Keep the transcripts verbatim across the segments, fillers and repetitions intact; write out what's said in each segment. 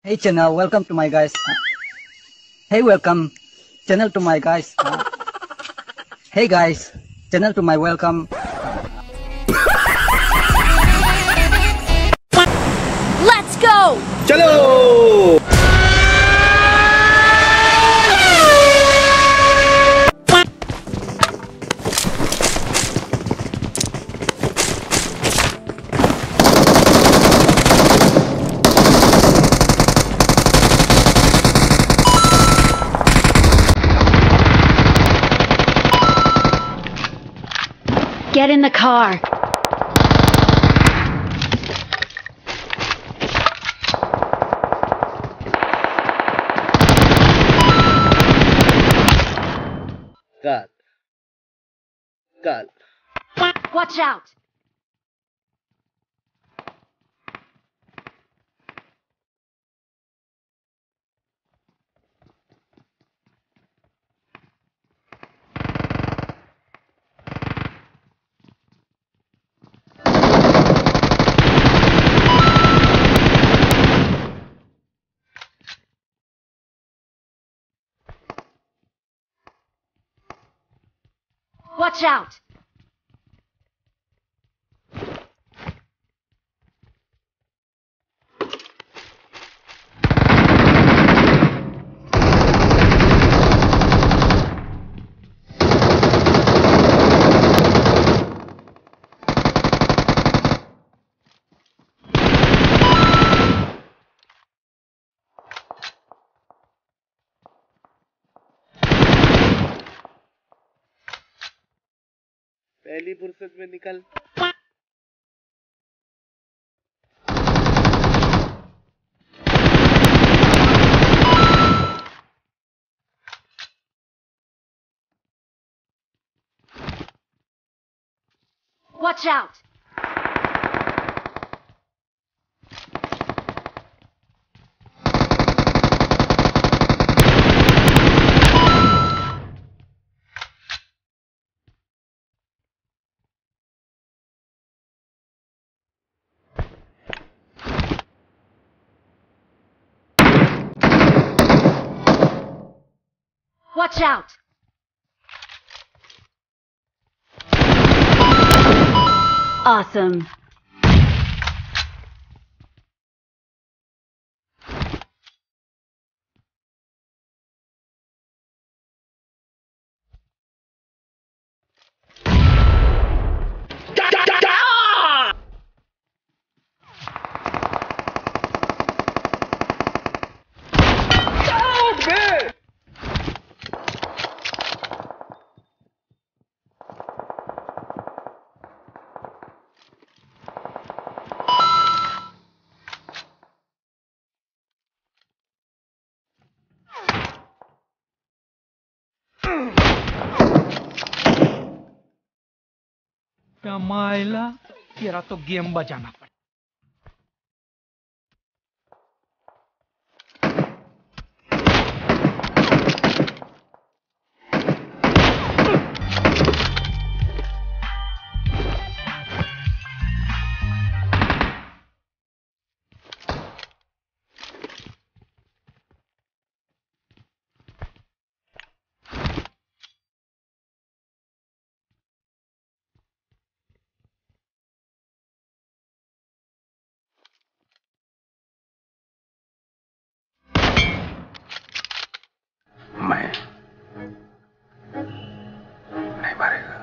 Hey channel, welcome to my guys. Uh, hey, welcome channel to my guys. Uh, hey guys, channel to my welcome. Let's go! चलो Get in the car. God. God. Watch out! Watch out! पहली फुर्सत में निकल Watch out! Watch out! Awesome. क्या मायला तेरा तो game बजाना पड़ा। मैं नहीं मरेगा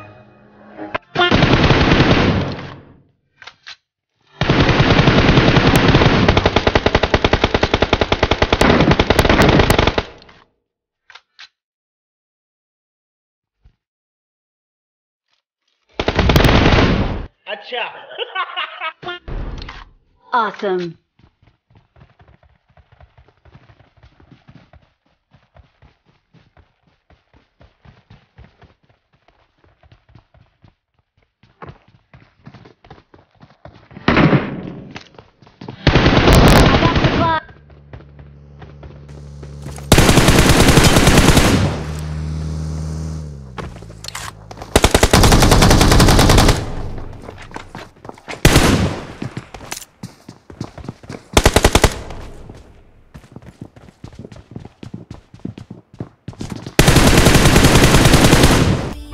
अच्छा Awesome.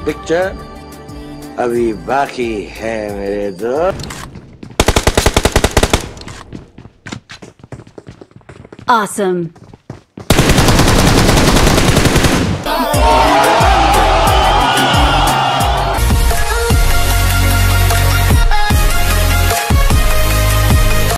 पिक्चर अभी बाकी है मेरे दोस्त। Awesome.